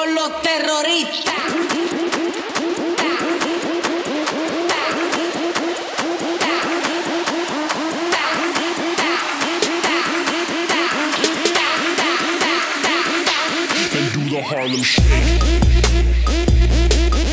con los terroristas. And do the Harlem Shake.